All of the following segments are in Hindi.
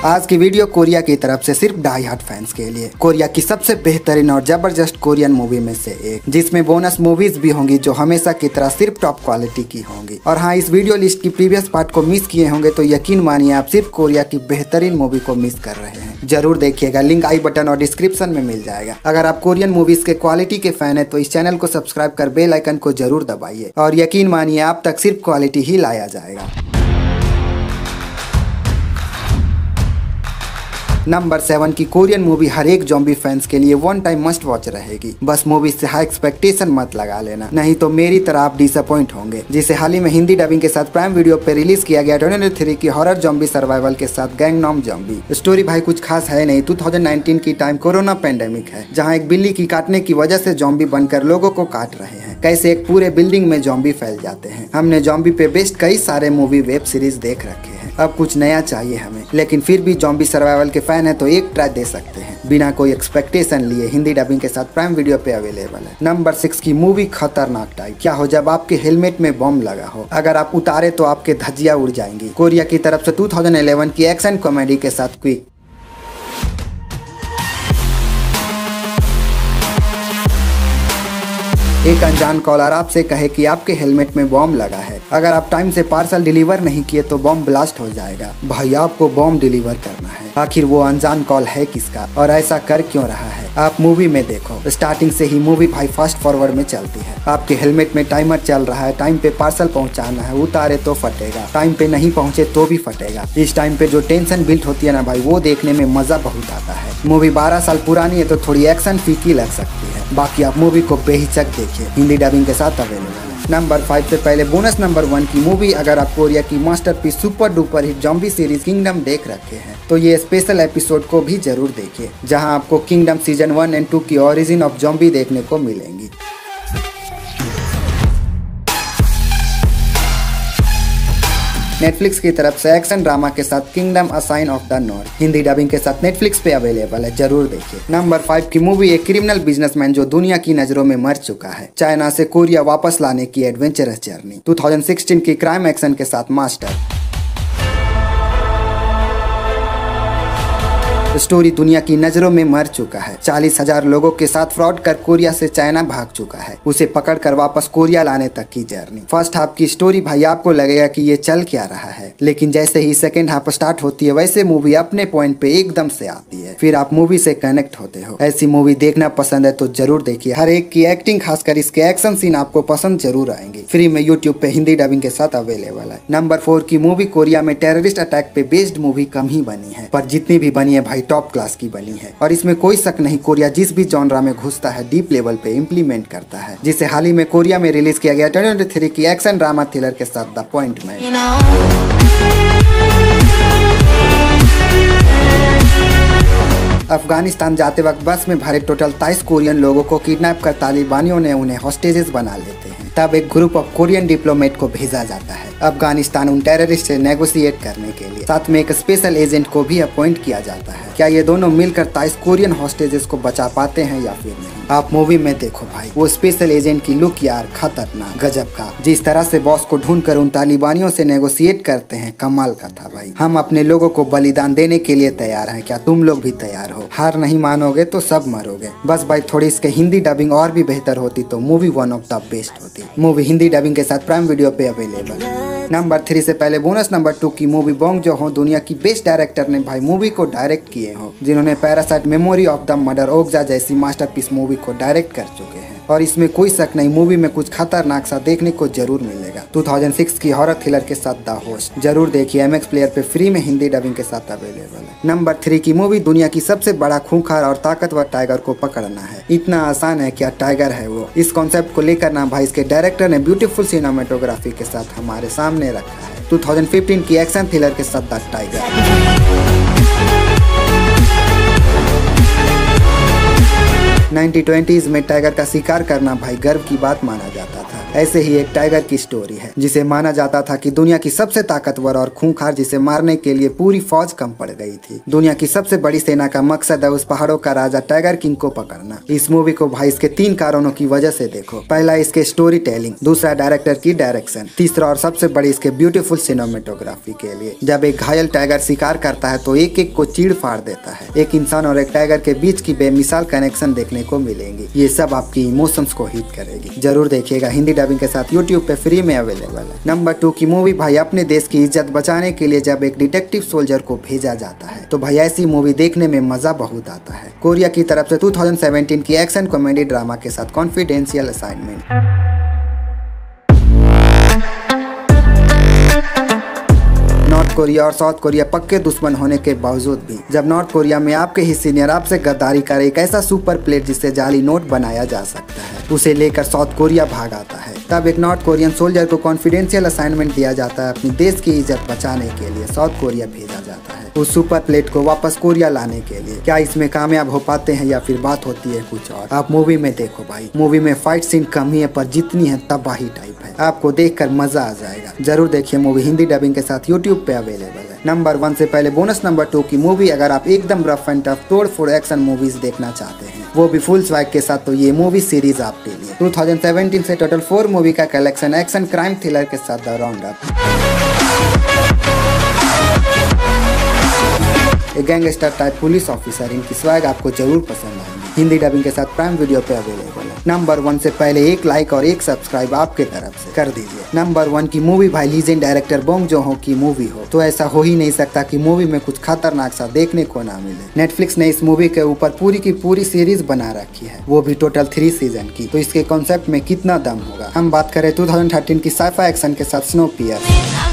आज की वीडियो कोरिया की तरफ से सिर्फ डाई हार्ड फैंस के लिए, कोरिया की सबसे बेहतरीन और जबरदस्त कोरियन मूवी में से एक, जिसमें बोनस मूवीज भी होंगी जो हमेशा की तरह सिर्फ टॉप क्वालिटी की होंगी। और हाँ, इस वीडियो लिस्ट की प्रीवियस पार्ट को मिस किए होंगे तो यकीन मानिए आप सिर्फ कोरिया की बेहतरीन मूवी को मिस कर रहे हैं। जरूर देखिएगा, लिंक आई बटन और डिस्क्रिप्शन में मिल जाएगा। अगर आप कोरियन मूवीज के क्वालिटी के फैन है तो इस चैनल को सब्सक्राइब कर बेल आइकन को जरूर दबाइए और यकीन मानिए आप तक सिर्फ क्वालिटी ही लाया जाएगा। नंबर 7 की कोरियन मूवी हर एक ज़ॉम्बी फैंस के लिए वन टाइम मस्ट वॉच रहेगी। बस मूवी से हाई एक्सपेक्टेशन मत लगा लेना, नहीं तो मेरी तरह आप डिसअपॉइंट होंगे। जिसे हाल ही में हिंदी डबिंग के साथ प्राइम वीडियो पे रिलीज किया गया 2023 की हॉरर ज़ॉम्बी सर्वाइवल के साथ गैंगनॉम ज़ॉम्बी। स्टोरी भाई कुछ खास है नहीं। 2019 की टाइम कोरोना पेंडेमिक है, जहाँ एक बिल्ली की काटने की वजह से ज़ॉम्बी बनकर लोगों को काट रहे हैं। कैसे एक पूरे बिल्डिंग में ज़ॉम्बी फैल जाते हैं। हमने ज़ॉम्बी पे बेस्ड कई सारे मूवी वेब सीरीज देख रखे हैं, अब कुछ नया चाहिए हमें। लेकिन फिर भी ज़ॉम्बी सर्वाइवल के फैन है तो एक ट्राई दे सकते हैं बिना कोई एक्सपेक्टेशन लिए। हिंदी डबिंग के साथ प्राइम वीडियो पे अवेलेबल है। नंबर 6 की मूवी खतरनाक टाइप। क्या हो जब आपके हेलमेट में बम लगा हो, अगर आप उतारे तो आपके धज्जियां उड़ जाएंगी। कोरिया की तरफ से 2011 की एक्शन कॉमेडी के साथ क्विक। एक अनजान कॉलर आपसे कहे कि आपके हेलमेट में बॉम्ब लगा है, अगर आप टाइम से पार्सल डिलीवर नहीं किए तो बॉम्ब ब्लास्ट हो जाएगा। भाई आपको बॉम्ब डिलीवर करना है, आखिर वो अनजान कॉल है किसका और ऐसा कर क्यों रहा है? आप मूवी में देखो, स्टार्टिंग से ही मूवी भाई फास्ट फॉरवर्ड में चलती है। आपके हेलमेट में टाइमर चल रहा है, टाइम पे पार्सल पहुंचाना है, उतारे तो फटेगा, टाइम पे नहीं पहुंचे तो भी फटेगा। इस टाइम पे जो टेंशन बिल्ट होती है ना भाई, वो देखने में मजा बहुत आता है। मूवी 12 साल पुरानी है तो थोड़ी एक्शन फीकी लग सकती है, बाकी आप मूवी को बेहिचक देखिए, हिंदी डबिंग के साथ अवेलेबल है। नंबर 5 से पहले बोनस नंबर 1 की मूवी। अगर आप कोरिया की masterpiece super duper hit zombie series Kingdom देख रखे हैं तो ये स्पेशल एपिसोड को भी जरूर देखिए, जहां आपको किंगडम सीजन 1 एंड 2 की ओरिजिन ऑफ ज़ॉम्बी देखने को मिलेंगी। नेटफ्लिक्स की तरफ से एक्शन ड्रामा के साथ Kingdom Ashin of the North, Hindi dubbing के साथ नेटफ्लिक्स पे अवेलेबल है, जरूर देखिए। नंबर 5 की मूवी एक क्रिमिनल बिजनेसमैन जो दुनिया की नजरों में मर चुका है, चाइना से कोरिया वापस लाने की एडवेंचरस जर्नी। 2016 की क्राइम एक्शन के साथ मास्टर। स्टोरी दुनिया की नजरों में मर चुका है, 40,000 लोगों के साथ फ्रॉड कर कोरिया से चाइना भाग चुका है, उसे पकड़कर वापस कोरिया लाने तक की जर्नी। फर्स्ट हाफ की स्टोरी भाई आपको लगेगा कि ये चल क्या रहा है, लेकिन जैसे ही सेकंड हाफ स्टार्ट होती है वैसे मूवी अपने पॉइंट पे एकदम से आती है, फिर आप मूवी से कनेक्ट होते हो। ऐसी मूवी देखना पसंद है तो जरूर देखिए, हर एक की एक्टिंग खासकर इसके एक्शन सीन आपको पसंद जरूर आएंगे। फ्री में यूट्यूब पे हिंदी डबिंग के साथ अवेलेबल है। नंबर 4 की मूवी कोरिया में टेररिस्ट अटैक पे बेस्ड मूवी कम ही बनी है, पर जितनी भी बनी है भाई टॉप क्लास की बनी है। और इसमें कोई शक नहीं, कोरिया जिस भी जॉनरा में घुसता है डीप लेवल पे इम्प्लीमेंट करता है, जिसे हाल ही में कोरिया में रिलीज किया गया 2023 की एक्शन ड्रामा थ्रिलर के साथ द पॉइंट मैन। अफगानिस्तान जाते वक्त बस में भरे टोटल 23 कोरियन लोगों को किडनैप कर तालिबानियों ने उन्हें हॉस्टेजेस बना लेते हैं। तब एक ग्रुप ऑफ कोरियन डिप्लोमेट को भेजा जाता है अफगानिस्तान उन टेररिस्ट से नेगोशिएट करने के लिए, साथ में एक स्पेशल एजेंट को भी अपॉइंट किया जाता है। क्या ये दोनों मिलकर 23 कोरियन हॉस्टेजेस को बचा पाते हैं या फिर नहीं? आप मूवी में देखो भाई, वो स्पेशल एजेंट की लुक यार खतरनाक गजब का। जिस तरह से बॉस को ढूंढकर उन तालिबानियों से नेगोशिएट करते हैं, कमाल का था भाई। हम अपने लोगों को बलिदान देने के लिए तैयार हैं, क्या तुम लोग भी तैयार हो? हार नहीं मानोगे तो सब मरोगे। बस भाई थोड़ी इसके हिंदी डबिंग और भी बेहतर होती तो movie one of the best होती। मूवी हिंदी डबिंग के साथ प्राइम वीडियो पे अवेलेबल है। नंबर 3 से पहले बोनस नंबर 2 की मूवी बोंग जो हो दुनिया की बेस्ट डायरेक्टर ने भाई मूवी को डायरेक्ट किए हो, जिन्होंने Parasite, memory of the murder Okja जैसी मास्टरपीस मूवी को डायरेक्ट कर चुके हैं। और इसमें कोई शक नहीं, मूवी में कुछ खतरनाक सा देखने को जरूर मिलेगा। 2006 की हॉरर थ्रिलर के साथ द होस्ट, जरूर देखिए, MX प्लेयर पे फ्री में हिंदी डबिंग के साथ अवेलेबल है। नंबर 3 की मूवी दुनिया की सबसे बड़ा खूंखार और ताकतवर टाइगर को पकड़ना है। इतना आसान है क्या? टाइगर है वो। इस कॉन्सेप्ट को लेकर ना भाई इसके डायरेक्टर ने ब्यूटीफुल सिनेमेटोग्राफी के साथ हमारे सामने रखा है। 2015 की एक्शन थ्रिलर के साथ द टाइगर। 1920s में टाइगर का शिकार करना भाई गर्व की बात माना जाता था। ऐसे ही एक टाइगर की स्टोरी है जिसे माना जाता था कि दुनिया की सबसे ताकतवर और खूंखार, जिसे मारने के लिए पूरी फौज कम पड़ गई थी। दुनिया की सबसे बड़ी सेना का मकसद है उस पहाड़ों का राजा टाइगर किंग को पकड़ना। इस मूवी को भाई इसके 3 कारणों की वजह से देखो। पहला इसके स्टोरी टेलिंग, दूसरा डायरेक्टर की डायरेक्शन, तीसरा और सबसे बड़ी इसके ब्यूटीफुल सिनेमेटोग्राफी के लिए। जब एक घायल टाइगर शिकार करता है तो एक एक को चीड़ फाड़ देता है। एक इंसान और एक टाइगर के बीच की बेमिसाल कनेक्शन देखने को मिलेंगी। ये सब आपकी इमोशंस को हिट करेगी। जरूर देखिएगा, हिंदी डबिंग के साथ यूट्यूब पे फ्री में अवेलेबल है। नंबर 2 की मूवी भाई अपने देश की इज्जत बचाने के लिए जब एक डिटेक्टिव सोल्जर को भेजा जाता है तो भाई ऐसी मूवी देखने में मजा बहुत आता है। कोरिया की तरफ से 2017 की एक्शन कॉमेडी ड्रामा के साथ कॉन्फिडेंशियल असाइनमेंट। नॉर्थ कोरिया और साउथ कोरिया पक्के दुश्मन होने के बावजूद भी जब नॉर्थ कोरिया में आपके ही सीनियर आपसे गद्दारी करे एक ऐसा सुपर प्लेट जिससे जाली नोट बनाया जा सकता है, उसे लेकर साउथ कोरिया भाग आता है। तब एक नॉर्थ कोरियन सोल्जर को कॉन्फिडेंशियल असाइनमेंट दिया जाता है। अपनी देश की इज्जत बचाने के लिए साउथ कोरिया भेजा जाता है उस सुपर प्लेट को वापस कोरिया लाने के लिए। क्या इसमें कामयाब हो पाते हैं या फिर बात होती है कुछ और? आप मूवी में देखो भाई, मूवी में फाइट सीन कम ही है पर जितनी है तबाही टाइप है। आपको देखकर मजा आ जाएगा। जरूर देखिए मूवी, हिंदी डबिंग के साथ यूट्यूब पे अवेलेबल है। नंबर 1 से पहले बोनस नंबर 2 की मूवी, अगर आप एकदम रफ एंड टफ तोड़ फोड़ एक्शन मूवीज देखना चाहते हैं वो भी फुल स्वैग के साथ, तो ये मूवी सीरीज आपके लिए। 2017 से टोटल 4 मूवी का कलेक्शन एक्शन क्राइम थ्रिलर के साथ द राउंड अप। एक गैंगस्टर टाइप पुलिस ऑफिसर, इनकी स्वैग आपको जरूर पसंद आएगी। हिंदी डबिंग के साथ प्राइम वीडियो पे अवेलेबल है। नंबर 1 से पहले एक लाइक और एक सब्सक्राइब आपके तरफ से कर दीजिए। नंबर 1 की मूवी भाई लीजेंड डायरेक्टर बोंग जोहो की मूवी हो तो ऐसा हो ही नहीं सकता कि मूवी में कुछ खतरनाक सा देखने को ना मिले। नेटफ्लिक्स ने इस मूवी के ऊपर पूरी की पूरी सीरीज बना रखी है, वो भी टोटल 3 सीजन की। तो इसके कॉन्सेप्ट में कितना दम होगा। हम बात करें 2013 की साइफाई एक्शन के साथ स्नोपियर।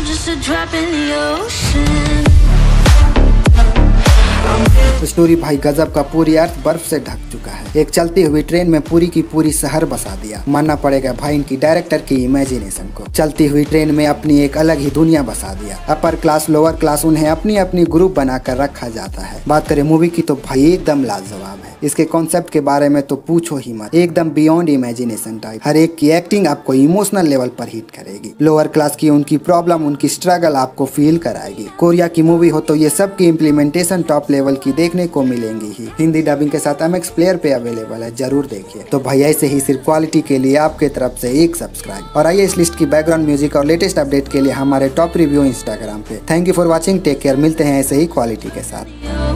स्टोरी भाई गजब का, पूरी अर्थ बर्फ से ढक चुका है। एक चलती हुई ट्रेन में पूरी की पूरी शहर बसा दिया। मानना पड़ेगा भाई इनकी डायरेक्टर की इमेजिनेशन को। चलती हुई ट्रेन में अपनी एक अलग ही दुनिया बसा दिया। अपर क्लास लोअर क्लास उन्हें अपनी अपनी ग्रुप बनाकर रखा जाता है। बात करें मूवी की तो भाई एकदम लाजवाब है। इसके कॉन्सेप्ट के बारे में तो पूछो ही मत, एकदम बियॉन्ड इमेजिनेशन टाइप। हर एक की एक्टिंग आपको इमोशनल लेवल पर हिट करेगी। लोअर क्लास की उनकी प्रॉब्लम, उनकी स्ट्रगल आपको फील कराएगी। कोरिया की मूवी हो तो ये सब की इम्प्लीमेंटेशन टॉप लेवल की देखने को मिलेंगी ही। हिंदी डबिंग के साथ MX प्लेयर पे अवेलेबल है, जरूर देखिए। तो भाई ऐसे ही सिर्फ क्वालिटी के लिए आपके तरफ से एक सब्सक्राइब। और आइए इस लिस्ट की बैकग्राउंड म्यूजिक और लेटेस्ट अपडेट के लिए हमारे टॉप रिव्यू इंस्टाग्राम पे। Thank you for watching, take care. मिलते हैं ऐसे ही क्वालिटी के साथ।